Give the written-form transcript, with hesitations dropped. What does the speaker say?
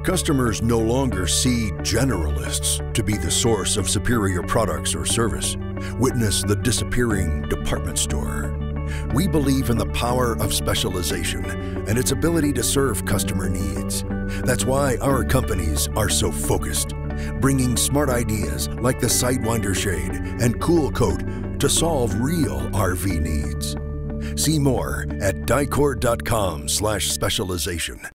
Customers no longer see generalists to be the source of superior products or service. Witness the disappearing department store. We believe in the power of specialization and its ability to serve customer needs. That's why our companies are so focused, bringing smart ideas like the Sidewinder Shade and Cool Coat to solve real RV needs. See more at dicor.com/specialization.